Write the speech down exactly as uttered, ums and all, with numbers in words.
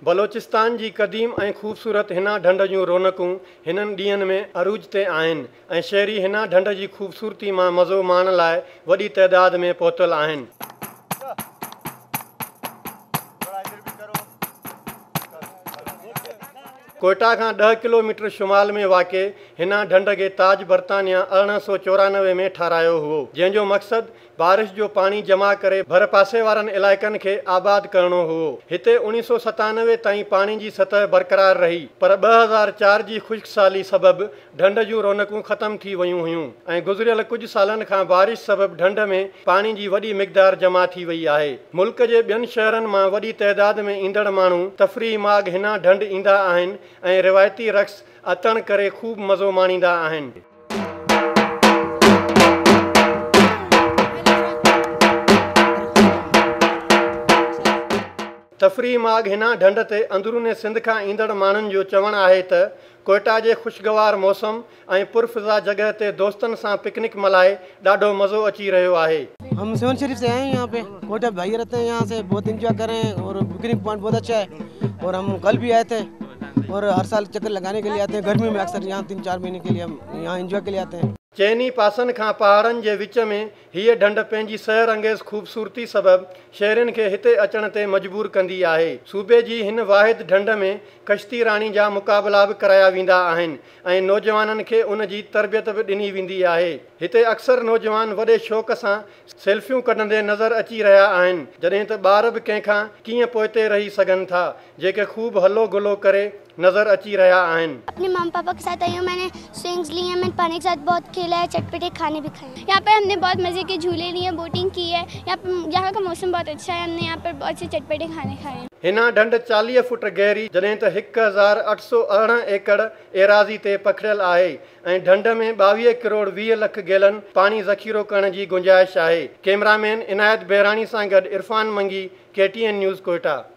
बलोचिस्तान जी क़दीम ऐं ख़ूबसूरत हिन ढंढ जूं रौनकूं हिननि ॾींहनि में अरूज ते आहिनि ऐं शहरी हिन ढंढ जी ख़ूबसूरती मां मज़ो माणण लाइ वॾी तइदाद में पहुतल आहिनि। कोयटा खां ॾह किलोमीटर शुमाल में वाक़े हिन ढंढ खे ताज बर्तानिया अरिड़हं सौ चोरानवे में ठारायो हुओ, जंहिंजो मक़सदु बारिश जो पाणी जमा करे भर पासे वारनि इलाइक़नि खे आबाद करणो हुओ। हिते उणिवीह सौ सतानवे ताईं पाणी जी सतह बरक़रार रही, पर ॿ हज़ार चारि जी ख़ुश्क साली सबबि ढंढ जूं रौनकूं ख़तम थी वियूं हुयूं ऐं गुज़िरियल कुझु सालनि खां बारिश सबबि ढंढ में पाणी जी वॾी मिक़दार जमा थी वई आहे। मुल्क जे ॿियनि शहरनि मां वॾी तइदाद में ईंदड़ माण्हू तफ़रीह माॻ हिन ढंढ ईंदा आहिनि ऐं रिवायती रक़्स अतण करे ख़ूब मज़ो माणींदा आहिनि। तफ़रीह माॻ हिन ढंढ ते अंदरूने सिंध खां ईंदड़ माण्हुनि जो चवणु आहे त कोयटा जे ख़ुशगवार मौसम ऐं पुरफ़िज़ा जगह ते दोस्तनि सां पिकनिक मल्हाए ॾाढो मज़ो अची रहियो आहे। हम सेवन शरीफ से आए हैं, यहाँ पे कोयटा भाई रहते हैं, यहाँ से बहुत इंजॉय कर रहे हैं और पिकनिक पॉइंट बहुत अच्छा है और हम कल भी आए थे और हर साल चक्कर लगाने के लिए आते हैं। गर्मी में अक्सर यहाँ तीन चार महीने के लिए हम यहाँ इंजॉय के लिए आते हैं। चइनी पासनि खां पहाड़नि जे विच में हीअ ढंढ पंहिंजी सैर अंगेज़ ख़ूबसूरती सबबि शहरियुनि खे हिते अचण ते मजबूर कंदी आहे। सूबे जी हिन वाहिद ढंढ में कश्ती राणी जा मुक़ाबला बि कराया वेंदा आहिनि ऐं नौजवाननि खे उन जी तरबियत बि ॾिनी वेंदी आहे। हिते अक्सर नौजवान वॾे शौक़ सां सेल्फियूं कढंदे नज़र अची रहिया आहिनि, जॾहिं त ॿार बि कंहिंखां कीअं पोइते रही सघनि था, जेके ख़ूब हलो गुलो करे नज़र अची रहिया आहिनि। अपने मम्मी पापा के साथ आई हूँ, मैंने स्विंग्स ली हैं, मैंने पानी के साथ बहुत खेला है, चटपटे खाने भी खाए। यहाँ पर हमने बहुत मज़े के झूले लिए, बोटिंग की है। यहाँ पर यहाँ का मौसम बहुत अच्छा है, हमने यहाँ पर बहुत से चटपटे खाने खाए हैं। हिन ढंढ चालीह फुट गहरी जॾहिं त हिकु हज़ार अठ सौ अरिड़हं एकड़ एराज़ी ते पखिड़ियल आहे ऐं ढंढ में ॿावीह किरोड़ वीह लख गैलन पाणी ज़ख़ीरो करण जी गुंजाइश आहे। कैमरामैन इनायत बहिराणी सां गॾु इरफान मंगी, के टी एन न्यूज़ कोयटा।